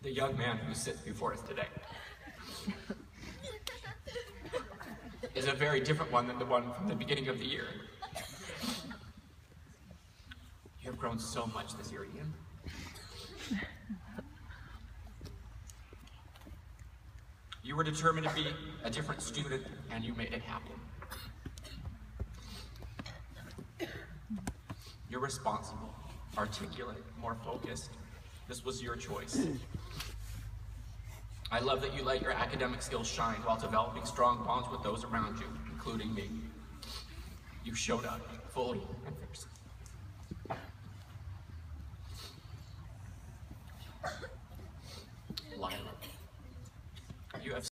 the young man who sits before us today is a very different one than the one from the beginning of the year. You have grown so much this year, Ian. You were determined to be a different student, and you made it happen. You're responsible, articulate, more focused. This was your choice. I love that you let your academic skills shine while developing strong bonds with those around you, including me. You showed up fully and fiercely. Lila, you have